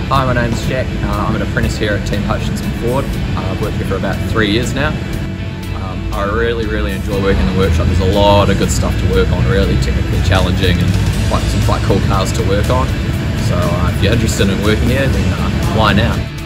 Hi, my name's Jack. I'm an apprentice here at Team Hutchinson Ford. I've worked here for about 3 years now. I really enjoy working in the workshop. There's a lot of good stuff to work on, really technically challenging and some quite cool cars to work on. So if you're interested in working here, then apply now.